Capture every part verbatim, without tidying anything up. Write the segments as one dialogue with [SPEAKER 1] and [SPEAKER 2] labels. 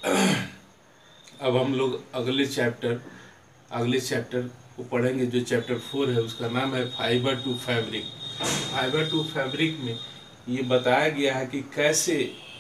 [SPEAKER 1] अब हम लोग अगले चैप्टर अगले चैप्टर को पढ़ेंगे, जो चैप्टर फोर है उसका नाम है fibre to fabric. Fibre to fabric में ये बताया गया है कि कैसे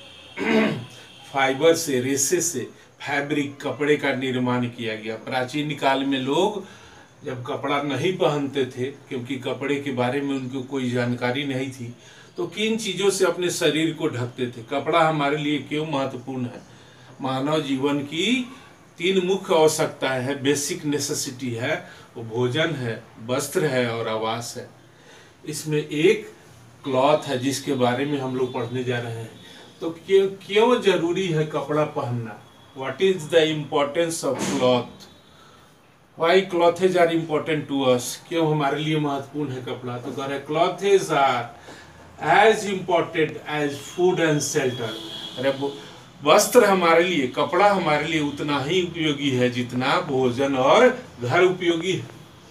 [SPEAKER 1] फाइबर से, रेसे से फैब्रिक, कपड़े का निर्माण किया गया। प्राचीन काल में लोग जब कपड़ा नहीं पहनते थे, क्योंकि कपड़े के बारे में उनको कोई जानकारी नहीं थी, तो किन चीज़ों से अपने शरीर को ढकते थे। कपड़ा हमारे लिए क्यों महत्वपूर्ण है? मानव जीवन की तीन मुख्य आवश्यकताएं हैं, बेसिक नेसेसिटी है, वो भोजन है, वस्त्र है और आवास है। इसमें एक क्लॉथ है जिसके बारे में हम लोग पढ़ने जा रहे हैं। तो क्यों क्यों जरूरी है कपड़ा पहनना? What is the importance of cloth? Why clothes are important to us? क्यों हमारे लिए महत्वपूर्ण है कपड़ा? तो कह रहे clothes are as important as food and shelter. अरे वस्त्र हमारे लिए, कपड़ा हमारे लिए उतना ही उपयोगी है जितना भोजन और घर उपयोगी है।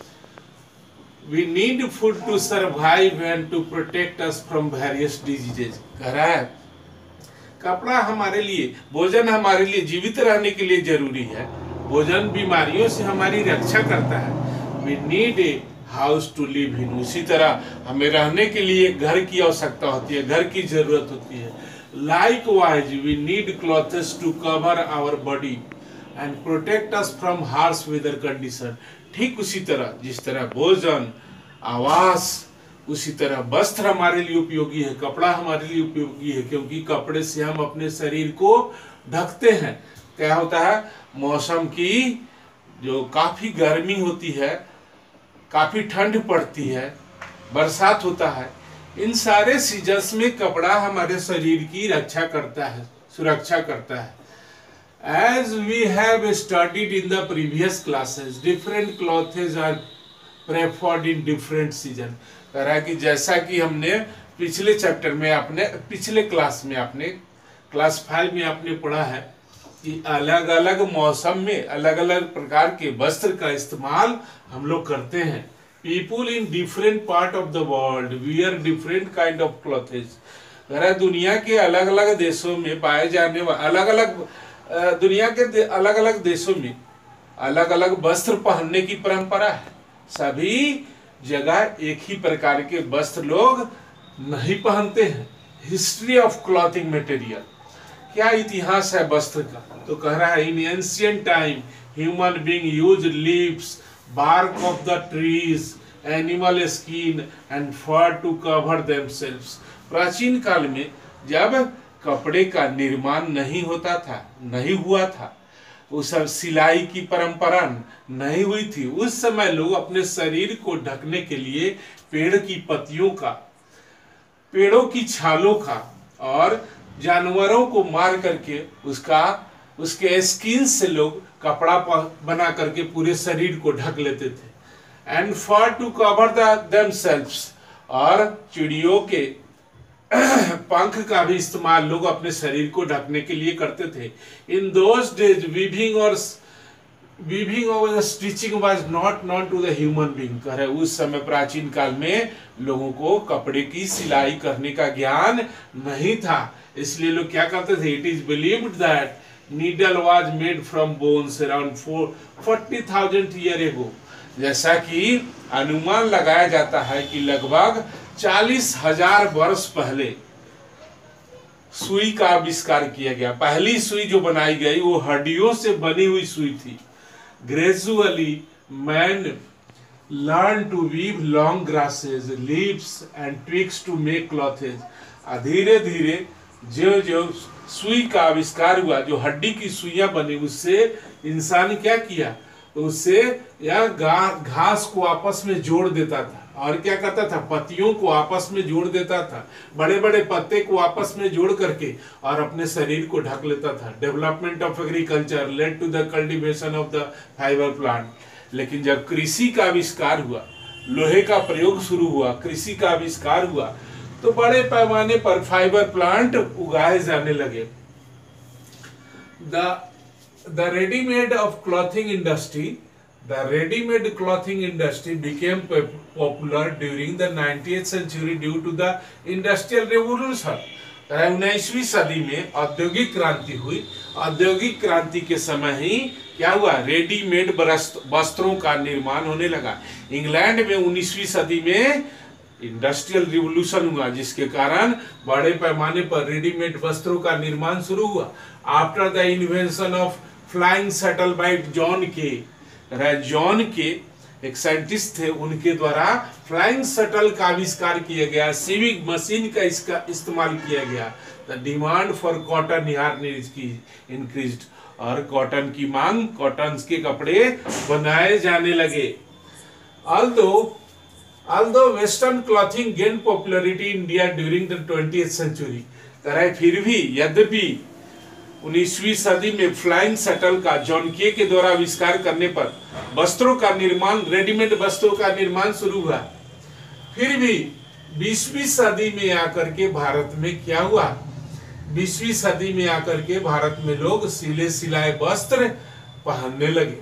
[SPEAKER 1] We need food to survive and to protect us from various diseases. कह रहा है कपड़ा हमारे लिए, भोजन हमारे लिए जीवित रहने के लिए जरूरी है। भोजन बीमारियों से हमारी रक्षा करता है। We need a house to live in. उसी तरह हमें रहने के लिए घर की आवश्यकता होती है, घर की जरूरत होती है। Likewise, we need clothes to cover our body and protect us from harsh weather condition. ठीक उसी तरह जिस तरह भोजन, आवास, उसी तरह वस्त्र हमारे लिए उपयोगी है, कपड़ा हमारे लिए उपयोगी है, क्योंकि कपड़े से हम अपने शरीर को ढकते हैं। क्या होता है? मौसम की जो काफी गर्मी होती है, काफी ठंड पड़ती है, बरसात होता है, इन सारे सीजन्स में कपड़ा हमारे शरीर की रक्षा करता है, सुरक्षा करता है। As we have studied in the previous classes, different clothes are preferred in different season. कह रहा है कि जैसा कि हमने पिछले चैप्टर में, अपने पिछले क्लास में, अपने क्लास फाइव में आपने पढ़ा है कि अलग अलग मौसम में अलग अलग प्रकार के वस्त्र का इस्तेमाल हम लोग करते हैं। People in different part of the world wear different kind of clothes। दुनिया के अलग अलग देशों में पाए जाने वाले, अलग अलग दुनिया के अलग अलग देशों में अलग अलग वस्त्र पहनने की परंपरा है। सभी जगह एक ही प्रकार के वस्त्र लोग नहीं पहनते हैं। हिस्ट्री ऑफ क्लॉथिंग मटेरियल, क्या इतिहास है वस्त्र का? तो कह रहा है in ancient time human being use leaves, bark of the trees, animal skin and fur to cover themselves। प्राचीन काल में जब कपड़े का निर्माण नहीं होता था, नहीं हुआ था, वो सब सिलाई की परंपरा नहीं हुई थी, उस समय लोग अपने शरीर को ढकने के लिए पेड़ की पत्तियों का, पेड़ों की छालों का और जानवरों को मार करके उसका उसके स्किन से लोग कपड़ा बना करके पूरे शरीर को ढक लेते थे। And for to cover themselves, और चिड़ियों के पंख का भी इस्तेमाल लोग अपने शरीर को ढकने के लिए करते थे। इन दोज डेज वीविंग और वीविंग और stitching was not known to the human being. कह रहे उस समय प्राचीन काल में लोगों को कपड़े की सिलाई करने का ज्ञान नहीं था, इसलिए लोग क्या करते थे? It is believed that needle was made from bones around forty thousand year ago. जैसा कि अनुमान लगाया जाता है कि लगभग चालीस हजार वर्ष पहले सुई का आविष्कार किया गया। पहली सुई जो बनाई गई वो हड्डियों से बनी हुई सुई थी। Gradually man learn to weave long grasses, leaves and twigs to make clothes. धीरे धीरे जो जो सुई का आविष्कार हुआ, जो हड्डी की सुइयां बनी, उससे इंसान ने क्या किया? तो उससे या घास को आपस में जोड़ देता था, और क्या करता था? पत्तियों को आपस में जोड़ देता था, बड़े बड़े पत्ते को आपस में जोड़ करके और अपने शरीर को ढक लेता था। Development of agriculture led to the cultivation of the fibre plant. लेकिन जब कृषि का आविष्कार हुआ, लोहे का प्रयोग शुरू हुआ, कृषि का आविष्कार हुआ, तो बड़े पैमाने पर फाइबर प्लांट उगाए जाने लगे। The the readymade of clothing industry the readymade clothing industry became popular during the nineteenth century due to the industrial revolution. उन्नीसवीं सदी में औद्योगिक क्रांति हुई। औद्योगिक क्रांति के समय ही क्या हुआ, रेडीमेड वस्त्रों का निर्माण होने लगा। इंग्लैंड में उन्नीसवीं सदी में इंडस्ट्रियल रिवॉल्यूशन हुआ, जिसके कारण बड़े पैमाने पर रेडीमेड वस्त्रों का निर्माण शुरू हुआ। After the invention of flying shuttle by John Kay, John Kay एक साइंटिस्ट थे, उनके द्वारा फ्लाइंग शटल का आविष्कार किया गया, सीविंग मशीन का इसका इस्तेमाल किया गया। The demand for cotton yarn increased, और कॉटन की मांग, कॉटन के कपड़े बनाए जाने लगे। Although although western clothing gain popularity in India during the twentieth century, करे फिर भी यद्यपि उन्नीसवीं सदी में फ्लाइंग शटल का जॉन के के द्वारा आविष्कार करने पर वस्त्रों का निर्माण, रेडीमेड वस्त्रों का निर्माण शुरू हुआ, फिर भी बीसवीं सदी में आकर के भारत में क्या हुआ, बीसवीं सदी में आकर के भारत में लोग सिले सिलाए वस्त्र पहनने लगे।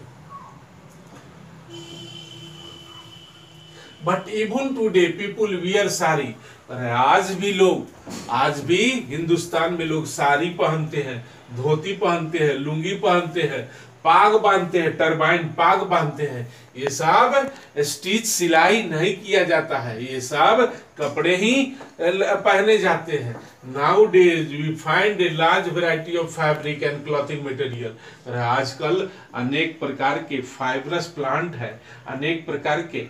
[SPEAKER 1] But even today people wear sari, आज भी लोग, आज भी हिंदुस्तान में लोग साड़ी पहनते हैं, धोती पहनते हैं, लुंगी पहनते हैं, पाग बांधते हैं, टरबाइन पाग बांधते हैं। ये सब स्टिच सिलाई नहीं किया जाता है, ये सब कपड़े ही पहने जाते हैं। Nowadays we find a large variety of fabric and clothing material, आजकल अनेक प्रकार के फाइबरस प्लांट है, अनेक प्रकार के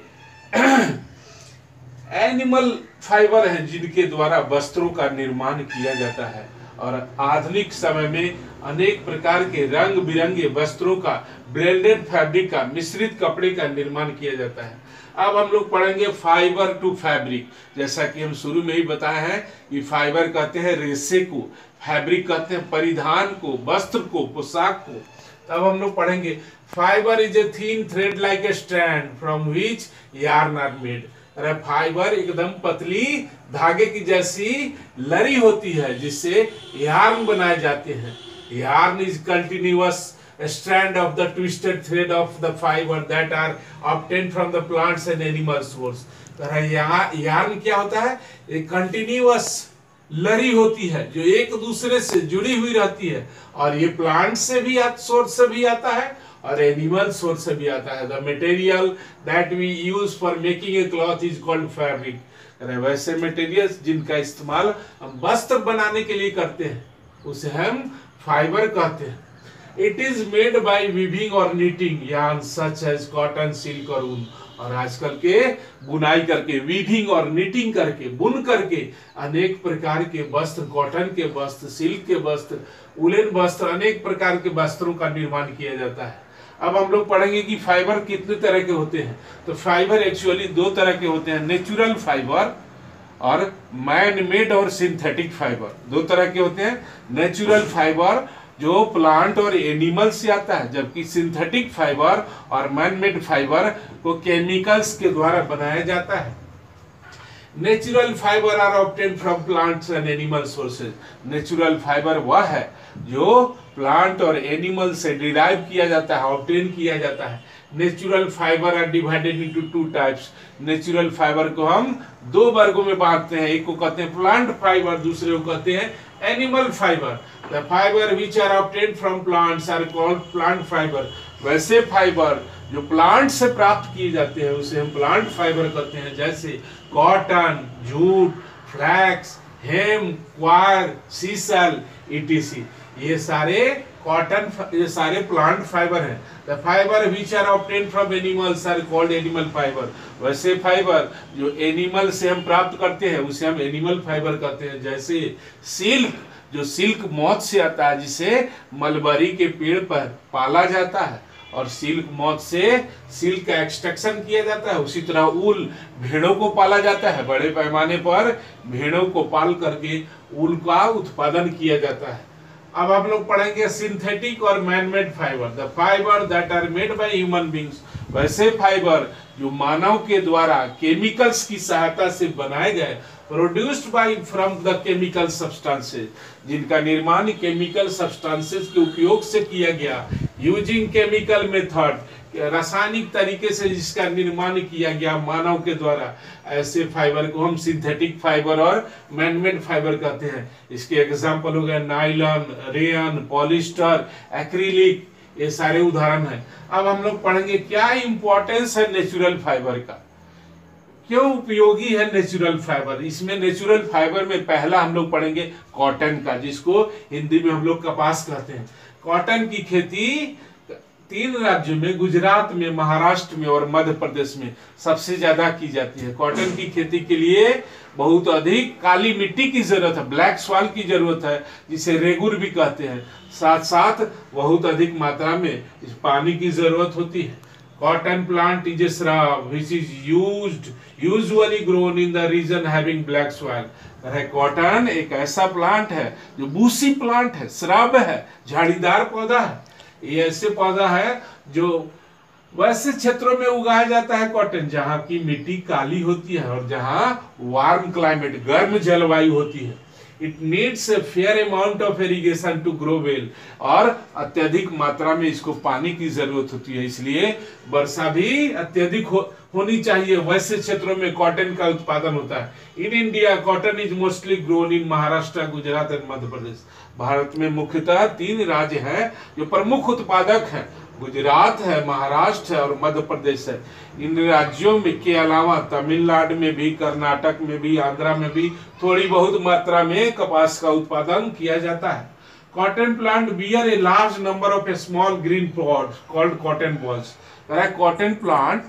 [SPEAKER 1] एनिमल फाइबर हैं जिनके द्वारा वस्त्रों का निर्माण किया जाता है। और आधुनिक समय में अनेक प्रकार के रंग बिरंगे वस्त्रों का, ब्लेंडेड फैब्रिक का, मिश्रित कपड़े का निर्माण किया जाता है। अब हम लोग पढ़ेंगे फाइबर टू फैब्रिक। जैसा कि हम शुरू में ही बताया है कि फाइबर कहते हैं रेशे को, फैब्रिक कहते हैं परिधान को, वस्त्र को, पोशाक को। तब हम लोग पढ़ेंगे fibre is a thin thread like a strand from which yarn are made. अरे फाइबर एकदम पतली धागे की जैसी लरी होती है जिससे यार्न बनाए जाते हैं। Yarn is continuous strand of the twisted thread of the fibre that are obtained from the plants and animal source. Yarn क्या होता है, एक कंटिन्यूअस लरी होती है जो एक दूसरे से जुड़ी हुई रहती है, और ये प्लांट से भी सोर्स से भी आता है और एनिमल सोर्स से भी आता है। The material that we use for making a cloth is called fabric. वैसे मटेरियल्स जिनका इस्तेमाल हम वस्त्र बनाने के लिए करते हैं उसे हम फाइबर कहते हैं। It is made by weaving और knitting yarn such as cotton, silk और ऊन। और आजकल के बुनाई करके, वीविंग और नीटिंग करके, बुन करके अनेक प्रकार के वस्त्र, कॉटन के वस्त्र, सिल्क के वस्त्र, उलेन वस्त्र, अनेक प्रकार के वस्त्रों का निर्माण किया जाता है। अब हम लोग पढ़ेंगे कि फाइबर कितने तरह के होते हैं। तो फाइबर एक्चुअली दो तरह के होते हैं, नेचुरल फाइबर और मैन मेड और सिंथेटिक फाइबर। दो तरह के होते हैं। नेचुरल फाइबर जो प्लांट और एनिमल से आता है, जबकि सिंथेटिक फाइबर और मैन मेड फाइबर को केमिकल्स के द्वारा बनाया जाता है। Natural fibre are obtained from plants and animal sources. Natural fibre वह है जो प्लांट और एनिमल से डिराइव किया जाता है, ऑब्टेन किया जाता है। Natural fibre are divided into two types. Natural fibre को हम दो वर्गों में बांटते हैं, एक को कहते हैं प्लांट फाइबर, दूसरे को कहते हैं animal fibre. The fibre which are obtained from plants are called plant fibre. वैसे फाइबर जो प्लांट से प्राप्त किए जाते हैं उसे हम प्लांट फाइबर कहते हैं, जैसे cotton, jute, flax, hemp, coir, sisal, ETC. ये सारे कॉटन, ये सारे प्लांट फाइबर हैं। The fibre which are obtained from animals are called animal fibre. वैसे फाइबर जो एनिमल से हम प्राप्त करते हैं उसे हम एनिमल फाइबर कहते हैं, जैसे सिल्क जो सिल्क मौत से आता है, जिसे मलबरी के पेड़ पर पाला जाता है और सिल्क मौत से सिल्क का एक्सट्रैक्शन किया जाता है। उसी तरह ऊल, भेड़ों को पाला जाता है, बड़े पैमाने पर भेड़ों को पाल करके ऊल का उत्पादन किया जाता है। अब आप लोग पढ़ेंगे सिंथेटिक और manmade fibre. The fibre that are made by human beings. वैसे फाइबर जो मानव के द्वारा केमिकल्स की सहायता से बनाए गए, produced by from the chemical substances, जिनका निर्माण केमिकल सब्सटेंसेस के उपयोग से किया गया। यूजिंग केमिकल मेथड, रासायनिक तरीके से जिसका निर्माण किया गया मानव के द्वारा, ऐसे फाइबर को हम सिंथेटिक फाइबर और मैनमेड फाइबर कहते हैं। इसके एग्जाम्पल हो गए नायलॉन, रेयन, पॉलिस्टर, एक्रिलिक, ये सारे उदाहरण हैं। अब हम लोग पढ़ेंगे क्या इंपॉर्टेंस है नेचुरल फाइबर का, क्यों उपयोगी है नेचुरल फाइबर। इसमें नेचुरल फाइबर में पहला हम लोग पढ़ेंगे कॉटन का, जिसको हिंदी में हम लोग कपास कहते हैं। कॉटन की खेती तीन राज्यों में, गुजरात में, महाराष्ट्र में और मध्य प्रदेश में सबसे ज्यादा की जाती है। कॉटन की खेती के लिए बहुत अधिक काली मिट्टी की जरूरत है, ब्लैक सॉइल की जरूरत है, जिसे रेगुर भी कहते हैं। साथ साथ बहुत अधिक मात्रा में इस पानी की जरूरत होती है। Cotton plant is a shrub which is used usually grown in the region having black soil. Cotton एक ऐसा प्लांट है जो बूसी प्लांट है, श्रब है, झाड़ीदार पौधा है। ये ऐसे पौधा है जो वैसे क्षेत्रों में उगाया जाता है कॉटन जहाँ की मिट्टी काली होती है और जहाँ वार्म क्लाइमेट, गर्म जलवायु होती है। It needs a fair amount of irrigation to grow well, और अत्यधिक मात्रा में इसको पानी की जरूरत होती है, इसलिए वर्षा भी अत्यधिक हो, होनी चाहिए। वैसे क्षेत्रों में कॉटन का उत्पादन होता है। In India cotton is mostly grown in Maharashtra, Gujarat and Madhya Pradesh. Bharat में मुख्यतः तीन राज्य हैं जो प्रमुख उत्पादक हैं, गुजरात है, महाराष्ट्र है और मध्य प्रदेश है। इन राज्यों में के अलावा तमिलनाडु में भी, कर्नाटक में भी, आंध्रा में भी थोड़ी बहुत मात्रा में कपास का उत्पादन किया जाता है। Cotton plant bear a large number of a small green pods called cotton balls. Cotton plant,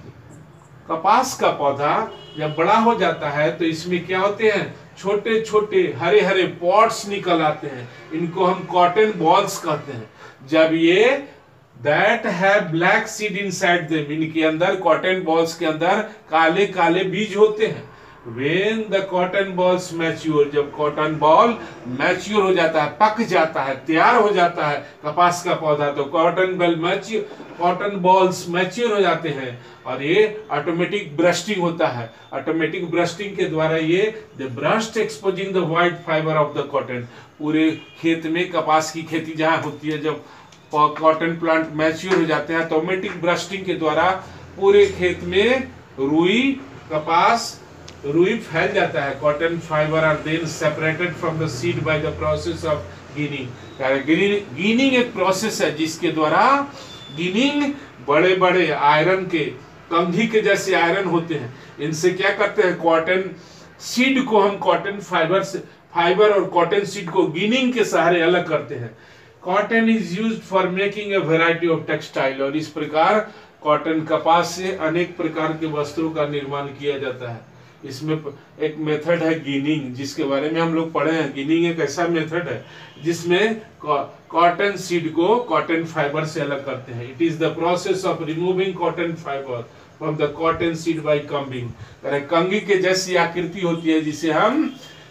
[SPEAKER 1] कपास का पौधा जब बड़ा हो जाता है तो इसमें क्या होते हैं, छोटे छोटे हरे हरे पॉड्स निकल आते हैं, इनको हम कॉटन बॉल्स कहते हैं। जब ये दैट है ब्लैक सीड इनसाइड देम, इनके अंदर कॉटन बॉल्स के अंदर काले काले बीज होते हैं। When the cotton balls mature, जब कॉटन बॉल मैच्योर हो जाता है, पक जाता है, तैयार हो जाता है कपास का पौधा, तो cotton ball mature cotton balls mature हो जाते हैं और ये ऑटोमेटिक ब्रस्टिंग होता है। ऑटोमेटिक ब्रस्टिंग के द्वारा ये the burst exposing the white fibre of the cotton. पूरे खेत में कपास की खेती जहाँ होती है, जब कॉटन प्लांट मैच्योर हो जाते हैं तो ऑटोमेटिक ब्रस्टिंग के द्वारा पूरे खेत में रुई कपास रुई फैल जाता है। Cotton fibre are then separated from the seed by the process of ginning. Ginning एक प्रोसेस है जिसके द्वारा गिनिंग, बड़े बड़े आयरन के, कंघी के जैसे आयरन होते हैं, इनसे क्या करते हैं, कॉटन सीड को हम कॉटन फाइबर से फाइबर और कॉटन सीड को गिनिंग के सहारे अलग करते हैं। Cotton is used for making a variety of textile, और इस प्रकार कॉटन कपास से अनेक प्रकार के वस्त्रों का निर्माण किया जाता है। इसमें एक मेथड है गिनिंग, जिसके बारे में हम लोग पढ़े हैं। गिनिंग एक ऐसा मेथड है जिसमें कॉटन सीड को कॉटन फाइबर से अलग करते हैं। It is the process of removing cotton fibre from the cotton seed by combing. कंघी के जैसी आकृति होती है जिसे हम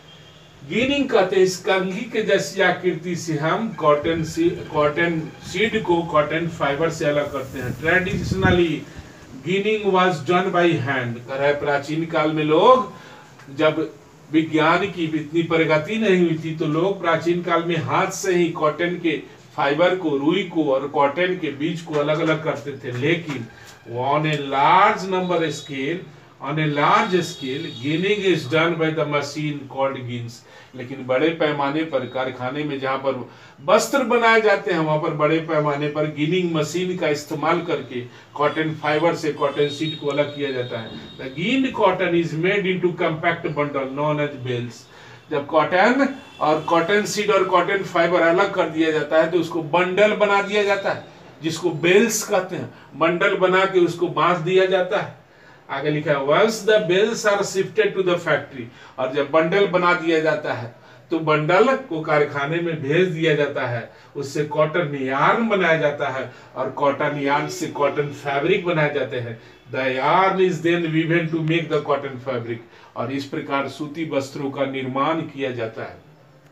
[SPEAKER 1] गिनिंग कहते हैं। इस कंघी के जैसी आकृति से हम कॉटन सीड कॉटन सीड को कॉटन फाइबर से अलग करते हैं। Traditionally ginning was done by hand. प्राचीन काल में लोग, जब विज्ञान की इतनी प्रगति नहीं हुई थी, तो लोग प्राचीन काल में हाथ से ही कॉटन के फाइबर को, रुई को और कॉटन के बीज को अलग अलग करते थे। लेकिन on a large number scale on a large scale ginning is done by the machine called gins. लेकिन बड़े पैमाने पर कारखाने में जहां पर वस्त्र बनाए जाते हैं, वहां पर बड़े पैमाने पर गिनिंग मशीन का इस्तेमाल करके कॉटन फाइबर से कॉटन सीड को अलग किया जाता है। The ginned cotton is made into compact bundle known as bales. जब कॉटन और कॉटन सीड और कॉटन फाइबर अलग कर दिया जाता है तो उसको बंडल बना दिया जाता है, जिसको बेल्स कहते हैं। बंडल बना के उसको बांध दिया जाता है। आगे लिखा है once the bales are shifted to the factory, और जब बंडल बना दिया जाता है तो बंडल को कारखाने में भेज दिया जाता है। उससे कॉटन यार्न बनाया जाता है और कॉटन यार्न से कॉटन फैब्रिक बनाए जाते हैं। The yarn is then woven to make the cotton fabric, और इस प्रकार सूती वस्त्रों का निर्माण किया जाता है।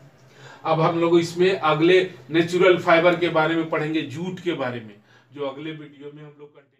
[SPEAKER 1] अब हम लोग इसमें अगले नेचुरल फाइबर के बारे में पढ़ेंगे, जूट के बारे में, जो अगले वीडियो में हम लोग